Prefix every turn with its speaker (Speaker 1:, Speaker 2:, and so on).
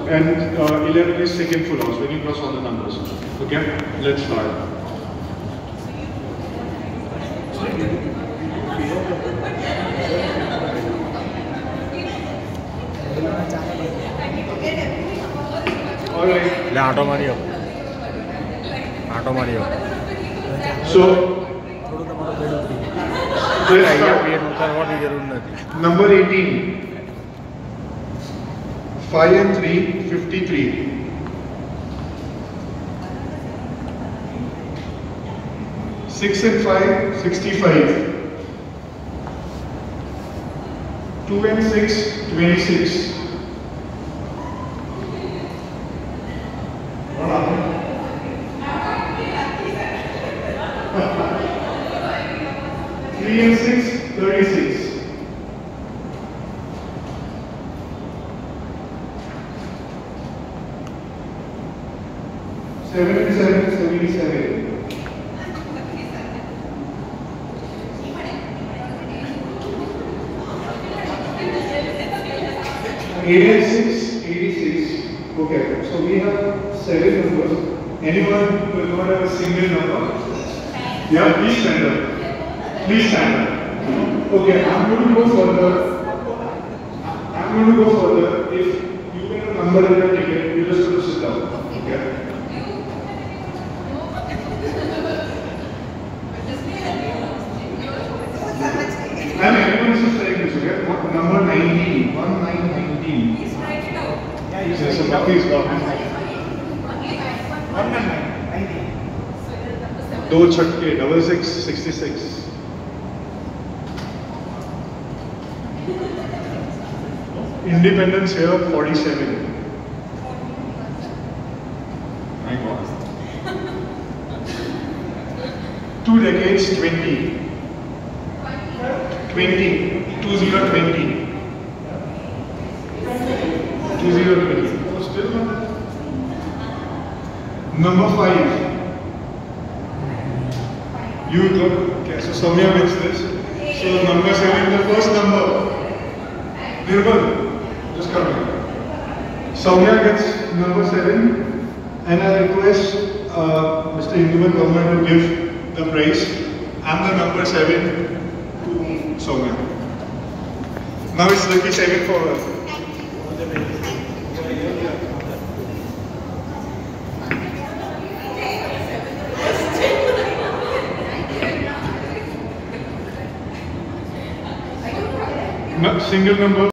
Speaker 1: and 11 is second full house when you cross all the numbers. Okay, let's start. Alright. So, let's start. Number 18. 5 and 3, 53. 6 and 5, 65. 2 and 6, 26. 3 and 6, 36. 7 and 7, 77. 8 and 6, 86. Okay, so we have 7 numbers. Anyone will not have a single number? Yeah, please stand up. Please stand up. Okay, I'm going to go further. If you get a number in your ticket, you just have to sit down. Okay? And everyone is just saying this, okay? Number 19. 1919.
Speaker 2: Please write it out.
Speaker 1: Yeah, you say some please go. 2 छक्के, 66, 66. Independence here, 47. My God. 2 decades, 20. 20. 2020. 2020. Oh, still not. Number 5. You look. Okay, so Soumya wins this. So number 7, the first number. Nirbal, just come here. Soumya gets number 7, and I request Mr. Hinduman Government to give the prize. I'm the number 7 to Soumya. Now it's lucky 7 for her. Single number.